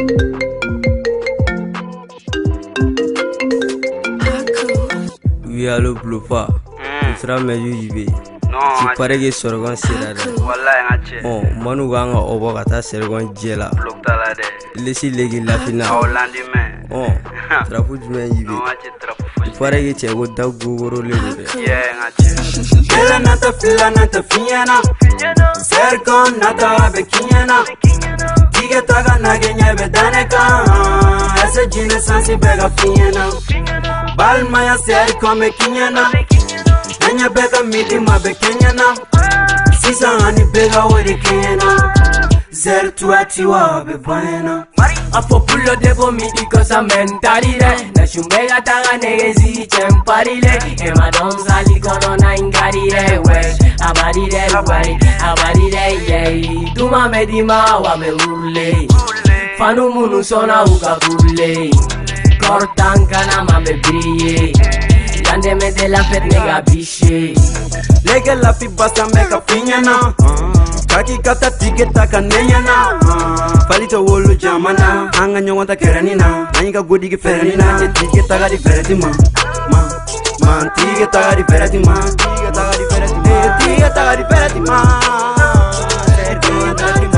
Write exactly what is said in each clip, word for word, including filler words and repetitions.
Oui, allo Blufa. Tu seras meilleur J B. Tu parais que Sorgon sera là. Oh, Manu Ganga Obogata Sergon Jela. Laissez les la finale. Oh, Trafu J B. Tu parais que tu as goûté Gugoro le. Ela nata fila nata fiena. Sergon nata bekiena. Diga taga nagenya bedaneka. Ese jine sansi bega fiena. Balma ya seri come kinyana. Anya bega midi ma bekenyana. Sisa ani bega wori kenyana. Zer tuati wa bebaena. Apo pulo debo midi kosa mentalire. Na shumbega taga negezi chemparile. Ema don sali kono na ingarire. We abarire we abarire ye. Duma medima wa me ule. Fanu munu sona uka kule. Cortan kana ma me brille. Yande me de la fête nega biche. Lega la fi basta meka finyana. Kaki kata tiketa kanenyana. Falita wolo jamana. Anga nyonta keranina. Nanga godi ke feranina. Je tiketa ga di ferati ma. Ma. Ma tiketa ga di ferati ma. Tiketa ga di ferati ma. Tiketa ga di ferati ma. Tiketa ga di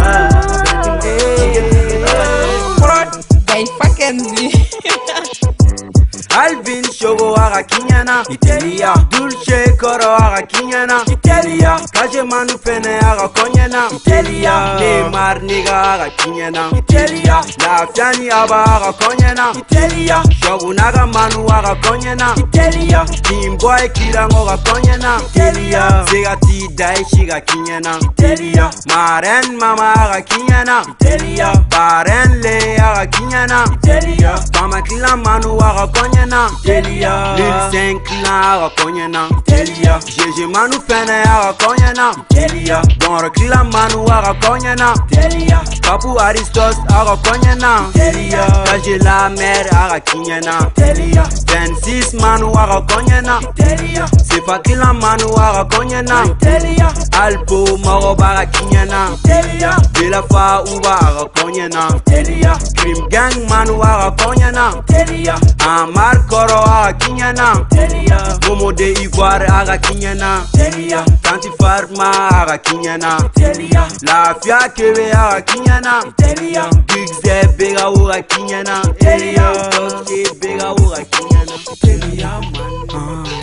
ferati ma. Hey, fucking Alvin Shogo aga kinyana Italia Dulce Koro aga kinyana Italia Kaje Manu Fene aga konyana Italia Neymar Niga aga kinyana Italia Lafiani Aba aga konyana Italia Shogo Naga Manu aga konyana Italia Team Boy Kirango aga konyana Italia Zegati Daishi aga kinyana Italia Maren Mama aga kinyana Italia Baren Le aga kinyana Italia Mama Kila Manu aga konyana Italia Lil cinq la konyana Italia Jeje Manu Fene aga konyana Italia Don Kila Manu aga konyana Italia Papu Aristos aga konyana Italia Kaje la mer aga kinyana Italia vingt-six Manu aga konyana Italia Sefa Kila Manu aga konyana Italia Alpo Mago baga kinyana Italia De la fa uba aga konyana Italia Cream Gang Manu aga konyana Italia Amar Koro aga kinyana Italia Momo de Ivoire aga kinyana Italia Tanti Farma aga kinyana Italia Lafia Kebe aga kinyana Italia Big Z Bega aga kinyana Italia Toski Bega aga kinyana Italia man